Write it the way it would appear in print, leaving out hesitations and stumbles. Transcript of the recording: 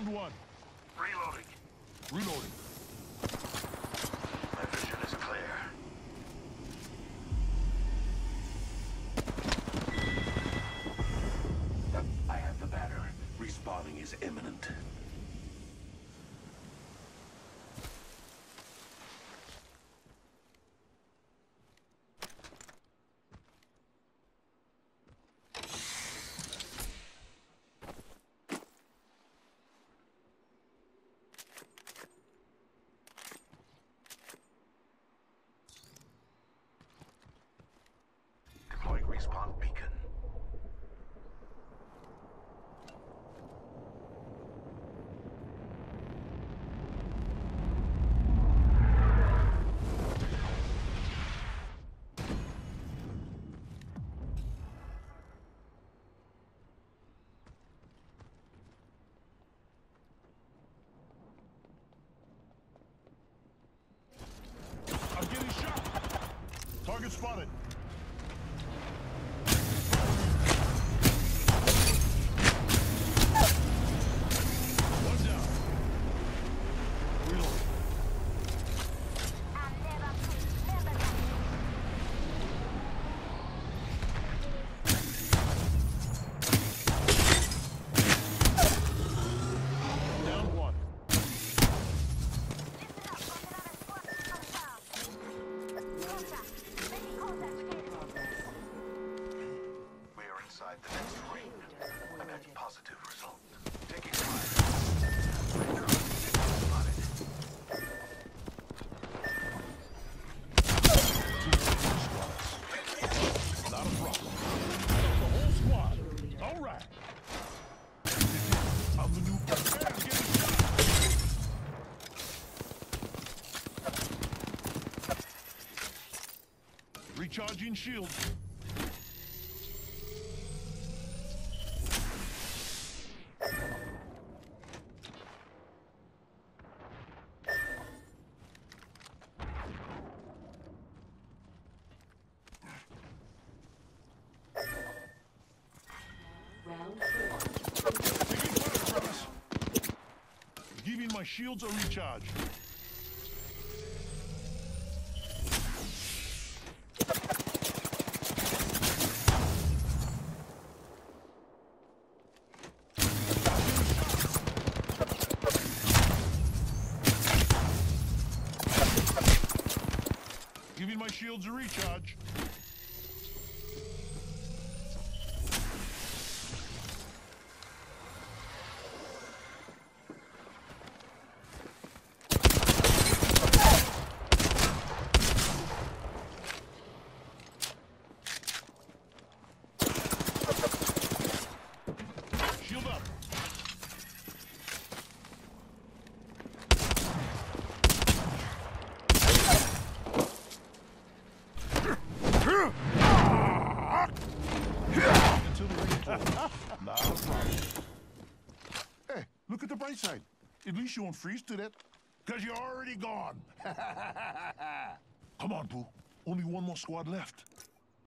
Round one. Reloading. Reloading. My vision is clear. I have the banner. Respawning is imminent. Deploying respawn beacon. I'm getting shot. Target spotted. One down. Reloading. Down one. We are inside the next ring. A net positive result. Taking fire. Spotted. Not a problem. The whole squad. All right. I'm the new man. I'm getting shot. Recharging shields. Taking fire from us. Giving my shields a recharge. Giving my shields a recharge. Shield up. Until the ring closes. Not a problem. Hey, look at the bright side. At least you won't freeze to death. Because you're already gone. Come on, Pooh. Only one more squad left.